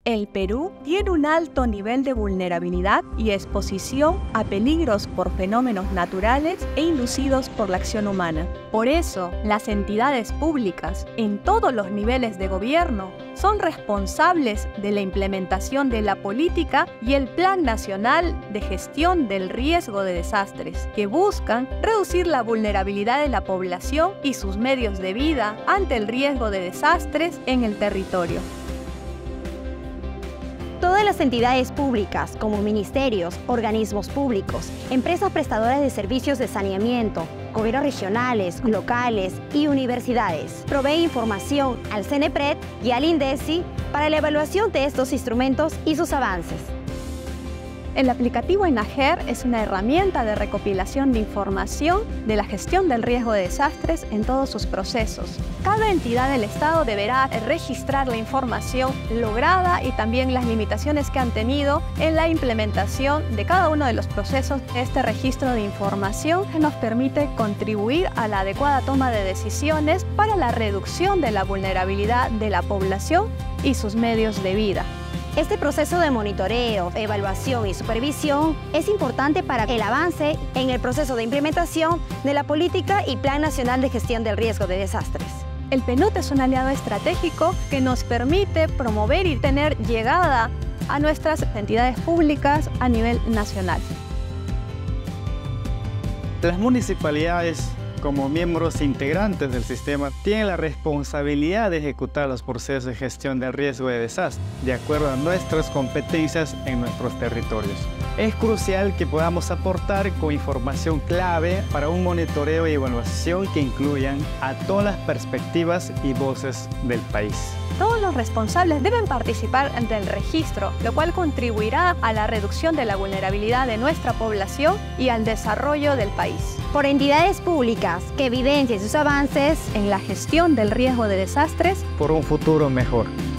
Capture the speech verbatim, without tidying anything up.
El Perú tiene un alto nivel de vulnerabilidad y exposición a peligros por fenómenos naturales e inducidos por la acción humana. Por eso, las entidades públicas, en todos los niveles de gobierno, son responsables de la implementación de la política y el Plan Nacional de Gestión del Riesgo de Desastres, que buscan reducir la vulnerabilidad de la población y sus medios de vida ante el riesgo de desastres en el territorio. Todas las entidades públicas, como ministerios, organismos públicos, empresas prestadoras de servicios de saneamiento, gobiernos regionales, locales y universidades, proveen información al CENEPRED y al INDECI para la evaluación de estos instrumentos y sus avances. El aplicativo ENAGER es una herramienta de recopilación de información de la gestión del riesgo de desastres en todos sus procesos. Cada entidad del Estado deberá registrar la información lograda y también las limitaciones que han tenido en la implementación de cada uno de los procesos. Este registro de información nos permite contribuir a la adecuada toma de decisiones para la reducción de la vulnerabilidad de la población y sus medios de vida. Este proceso de monitoreo, evaluación y supervisión es importante para el avance en el proceso de implementación de la política y Plan Nacional de Gestión del Riesgo de Desastres. El PNUD es un aliado estratégico que nos permite promover y tener llegada a nuestras entidades públicas a nivel nacional. Las municipalidades, como miembros integrantes del sistema, tienen la responsabilidad de ejecutar los procesos de gestión del riesgo de desastre, de acuerdo a nuestras competencias en nuestros territorios. Es crucial que podamos aportar con información clave para un monitoreo y evaluación que incluyan a todas las perspectivas y voces del país. Todos los responsables deben participar del registro, lo cual contribuirá a la reducción de la vulnerabilidad de nuestra población y al desarrollo del país. Por entidades públicas que evidencien sus avances en la gestión del riesgo de desastres por un futuro mejor.